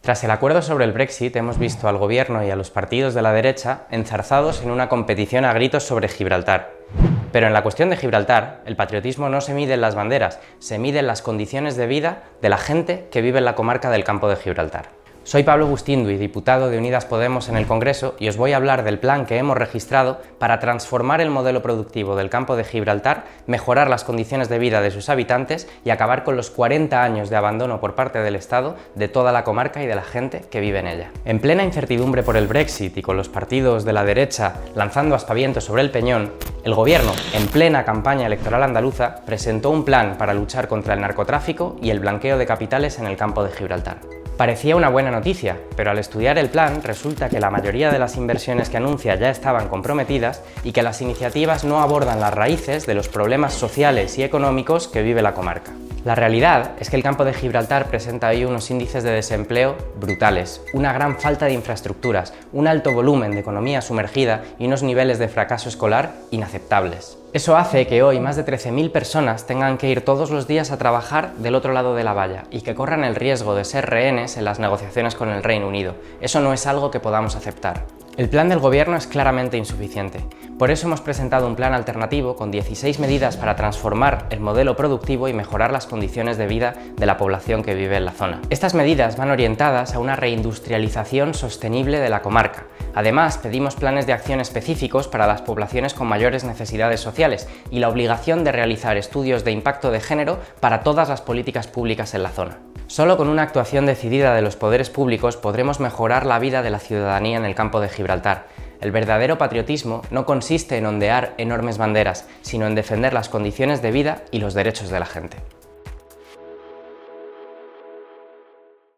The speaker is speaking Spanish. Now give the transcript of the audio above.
Tras el acuerdo sobre el Brexit, hemos visto al gobierno y a los partidos de la derecha enzarzados en una competición a gritos sobre Gibraltar. Pero en la cuestión de Gibraltar, el patriotismo no se mide en las banderas, se mide en las condiciones de vida de la gente que vive en la comarca del Campo de Gibraltar. Soy Pablo Bustinduy, diputado de Unidas Podemos en el Congreso, y os voy a hablar del plan que hemos registrado para transformar el modelo productivo del Campo de Gibraltar, mejorar las condiciones de vida de sus habitantes y acabar con los 40 años de abandono por parte del Estado de toda la comarca y de la gente que vive en ella. En plena incertidumbre por el Brexit y con los partidos de la derecha lanzando aspavientos sobre el peñón, el gobierno, en plena campaña electoral andaluza, presentó un plan para luchar contra el narcotráfico y el blanqueo de capitales en el Campo de Gibraltar. Parecía una buena noticia, pero al estudiar el plan resulta que la mayoría de las inversiones que anuncia ya estaban comprometidas y que las iniciativas no abordan las raíces de los problemas sociales y económicos que vive la comarca. La realidad es que el Campo de Gibraltar presenta hoy unos índices de desempleo brutales, una gran falta de infraestructuras, un alto volumen de economía sumergida y unos niveles de fracaso escolar inaceptables. Eso hace que hoy más de 13.000 personas tengan que ir todos los días a trabajar del otro lado de la valla y que corran el riesgo de ser rehenes en las negociaciones con el Reino Unido. Eso no es algo que podamos aceptar. El plan del gobierno es claramente insuficiente. Por eso hemos presentado un plan alternativo con 16 medidas para transformar el modelo productivo y mejorar las condiciones de vida de la población que vive en la zona. Estas medidas van orientadas a una reindustrialización sostenible de la comarca. Además, pedimos planes de acción específicos para las poblaciones con mayores necesidades sociales y la obligación de realizar estudios de impacto de género para todas las políticas públicas en la zona. Solo con una actuación decidida de los poderes públicos podremos mejorar la vida de la ciudadanía en el Campo de Gibraltar. El verdadero patriotismo no consiste en ondear enormes banderas, sino en defender las condiciones de vida y los derechos de la gente.